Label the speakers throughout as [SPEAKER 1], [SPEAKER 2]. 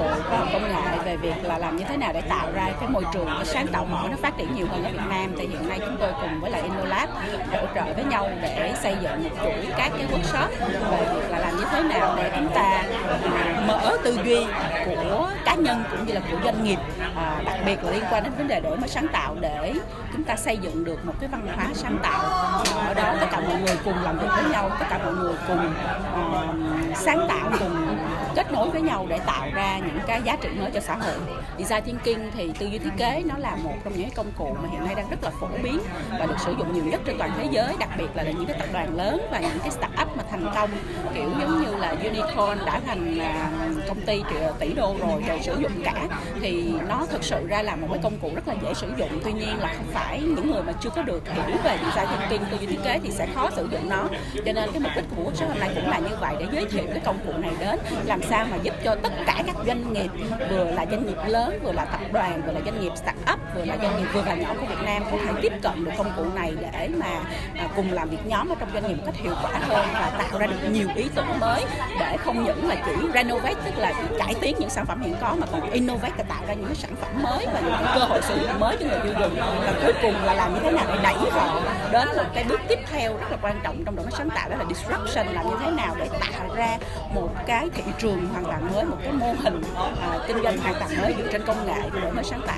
[SPEAKER 1] hội, khoa học công nghệ về việc là làm như thế nào để tạo ra cái môi trường cái sáng tạo mở nó phát triển nhiều hơn ở Việt Nam. Thì hiện nay chúng tôi cùng với lại InnoLab hỗ trợ với nhau để xây dựng một chuỗi các cái workshop về việc là làm như thế nào để chúng ta mở tư duy của cá nhân cũng như là của doanh nghiệp, đặc biệt là liên quan đến vấn đề đổi mới sáng tạo, để chúng ta xây dựng được một cái văn hóa sáng tạo. Ở đó tất cả mọi người cùng làm việc với nhau, tất cả mọi người cùng sáng tạo, cùng kết nối với nhau để tạo ra những cái giá trị mới cho xã hội. Design thinking thì tư duy thiết kế nó là một trong những công cụ mà hiện nay đang rất là phổ biến và được sử dụng nhiều nhất trên toàn thế giới, đặc biệt là những cái tập đoàn lớn và những cái start-up mà thành công, kiểu giống như là unicorn đã thành công ty tỷ đô rồi đều sử dụng cả. Thì nó thực sự ra là một cái công cụ rất là dễ sử dụng, tuy nhiên là không phải những người mà chưa có được hiểu về design thinking, tư duy thiết kế thì sẽ khó sử dụng nó. Cho nên cái mục đích của workshop hôm nay cũng là như vậy, để giới thiệu cái công cụ này đến, làm sao mà giúp cho tất cả các doanh nghiệp, vừa là doanh nghiệp lớn, vừa là tập đoàn, vừa là doanh nghiệp start-up, vừa là doanh nghiệp vừa và nhỏ của Việt Nam có thể tiếp cận được công cụ này để mà cùng làm việc nhóm ở trong doanh nghiệp một cách hiệu quả hơn và tạo ra được nhiều ý tưởng mới, để không những là chỉ renovate, tức là chỉ cải tiến những sản phẩm hiện có, mà còn innovate là tạo ra những cái sản phẩm mới và những cơ hội sử dụng mới cho người tiêu dùng. Và cuối cùng là làm như thế nào để đẩy họ đến một cái bước tiếp theo rất là quan trọng trong đổi mới sáng tạo, đó là disruption, làm như thế nào để tạo ra một cái thị trường hoàn toàn mới, một cái mô hình kinh doanh hoàn toàn mới dựa trên công nghệ và đổi mới sáng tạo.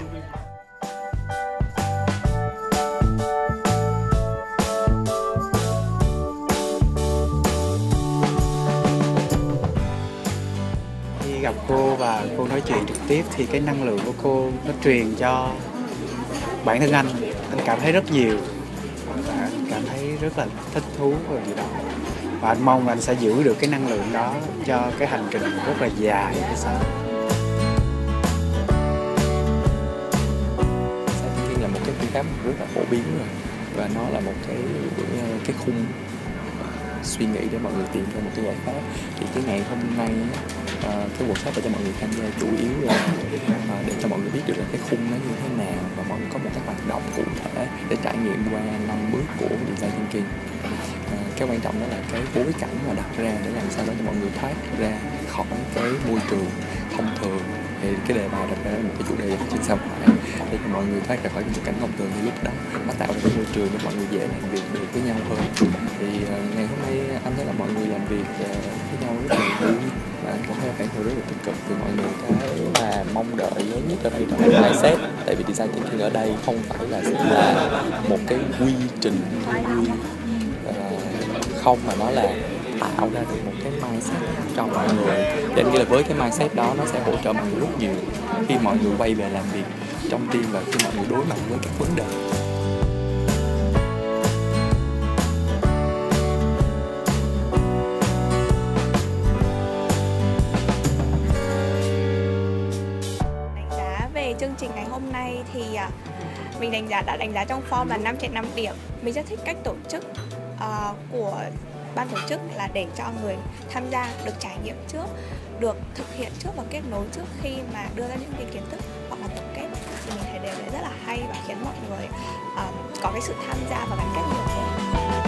[SPEAKER 2] Khi gặp cô và cô nói chuyện trực tiếp thì cái năng lượng của cô nó truyền cho bản thân anh cảm thấy rất nhiều và anh cảm thấy rất là thích thú và gì đó, và anh mong là anh sẽ giữ được cái năng lượng đó cho cái hành trình rất là dài phía sau.
[SPEAKER 3] Design là một cái phương pháp rất là phổ biến rồi, và nó là một cái khung suy nghĩ để mọi người tìm ra một cái giải pháp. Thì cái ngày hôm nay cái workshop để cho mọi người tham gia chủ yếu là để cho mọi người biết được là cái khung nó như thế nào, và mọi người có một cái hoạt động cụ thể để trải nghiệm qua 5 bước của design thinking. Cái quan trọng đó là cái bối cảnh mà đặt ra để làm sao đó cho mọi người thoát ra khỏi cái môi trường thông thường. Thì cái đề bài đặt ra là một cái chủ đề trên sao phải để cho mọi người thoát ra khỏi cái cảnh thông thường như lúc đó, và tạo ra cái môi trường để mọi người dễ làm việc được với nhau hơn. Thì ngày hôm nay anh thấy là mọi người làm việc với nhau rất là vui, và anh cũng thấy phản hồi rất là tích cực từ mọi người. Cái là mong đợi lớn nhất ở đây trong mindset, tại vì design thinking ở đây không phải là một cái quy trình không, mà nó là tạo ra được một cái mindset cho mọi người. Để anh nghĩ là với cái mindset đó nó sẽ hỗ trợ mọi người rất nhiều khi mọi người quay về làm việc trong team và khi mọi người đối mặt với các vấn đề.
[SPEAKER 4] Đánh giá về chương trình ngày hôm nay thì mình đã đánh giá trong form là 5/5 điểm. Mình rất thích cách tổ chức của ban tổ chức, là để cho người tham gia được trải nghiệm trước, được thực hiện trước và kết nối trước khi mà đưa ra những cái kiến thức hoặc là tổng kết. Thì mình thấy điều đấy rất là hay và khiến mọi người có cái sự tham gia và gắn kết nhiều hơn.